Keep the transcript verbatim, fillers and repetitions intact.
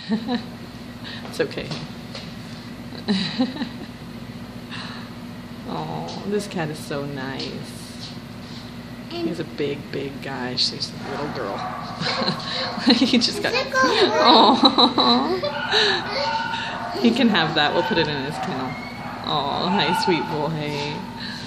It's okay. Oh, this cat is so nice. He's a big, big guy. She's a little girl. He just got. Oh, he can have that. We'll put it in his kennel. Oh, hi, sweet boy.